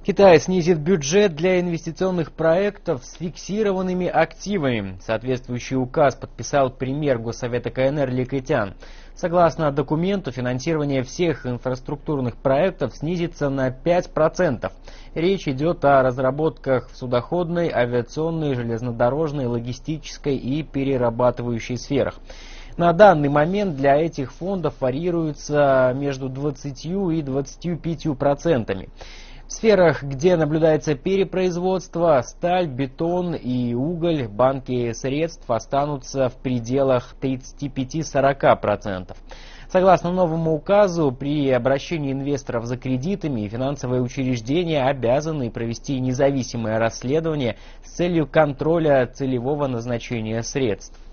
Китай снизит бюджет для инвестиционных проектов с фиксированными активами. Соответствующий указ подписал премьер Госсовета КНР Ли Кэтян. Согласно документу, финансирование всех инфраструктурных проектов снизится на 5%. Речь идет о разработках в судоходной, авиационной, железнодорожной, логистической и перерабатывающей сферах. На данный момент для этих фондов варьируется между 20 и 25%. В сферах, где наблюдается перепроизводство, сталь, бетон и уголь, банки средств останутся в пределах 35–40%. Согласно новому указу, при обращении инвесторов за кредитами финансовые учреждения обязаны провести независимое расследование с целью контроля целевого назначения средств.